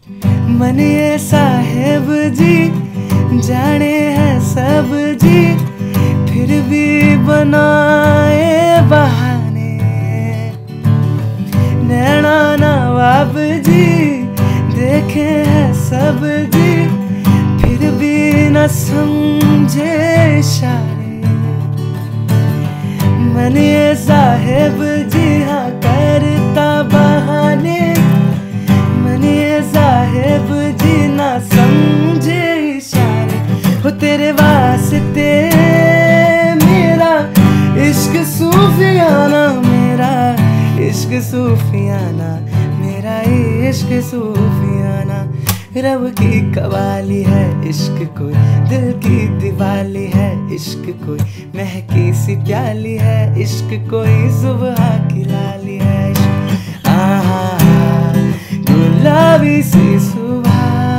मनिए साहेब जी जाने हैं सब जी, फिर भी बनाए बहाने। नैना नवाब जी देखे हैं सब जी, फिर भी न समझे इशारे। मनिए साहेब जी हाँ करता बहाने, मनिए साहेब जी ना समझे इशारे। हो तेरे वास्ते मेरा इश्क सूफियाना, मेरा इश्क सूफियाना, मेरा इश्क सूफियाना। रब की कवाली है इश्क कोई, दिल की दिवाली है इश्क कोई, महकी सी प्याली है इश्क कोई, सुबह की लाली है इश्क। आहा गुलाबी सी सुबह,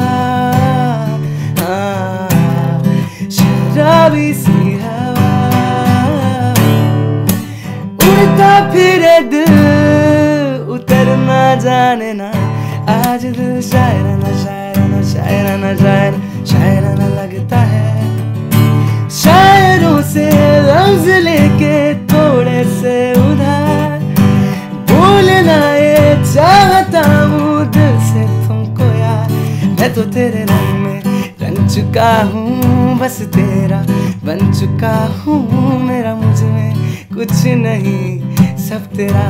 शराबी सी हवा, उड़ता फिरे दिल उतरना जाने ना। आज दिल शायराना शायराना शायराना शायर शायराना लगता है। शायरों से लफ्ज लेके थोड़े से उधार, बोलना ये चाहता हूँ दिल से तुमको यार। मैं तो तेरे रंग में रंग चुका हूँ, बस तेरा बन चुका हूँ। मेरा मुझ में कुछ नहीं सब तेरा,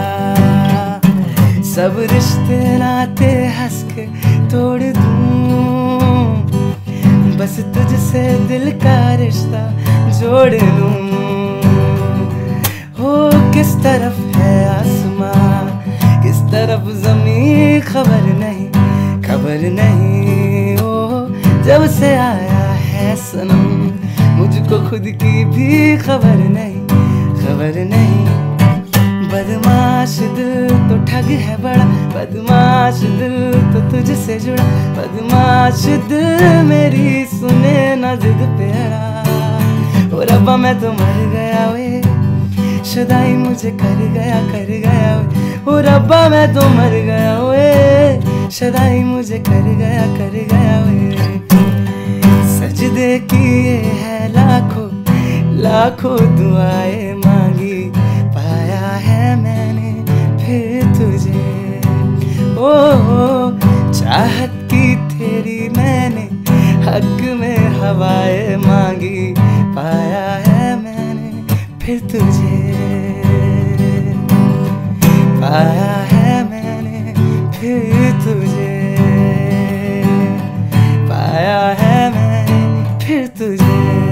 सब रिश्ते नाते हंस के तोड़ दूँ, बस तुझसे दिल का रिश्ता जोड़ लूँ। हो किस तरफ है आसमां किस तरफ ज़मीं, खबर नहीं खबर नहीं। ओ जब से आया है सनम मुझको खुद की भी खबर नहीं खबर नहीं। बदमाश दिल तो ठग है बड़ा, बदमाश दिल तो तुझसे जुड़ा, बदमाश दिल मेरी सुने ना जिद पे अड़ा। ओ रब्बा मैं तो मर गया वे, शुदाई मुझे कर गया वे। ओ रब्बा मैं तो मर गया वे, शुदाई मुझे कर गया वे। सजदे किए है लाखों लाखों दुआएं मांगी, पाया है मैंने फिर तुझे। ओ चाहत की तेरी मैंने हक में हवाएं मांगी, पाया है मैंने फिर तुझे, पाया है मैंने फिर तुझे, पाया है मैंने फिर तुझे।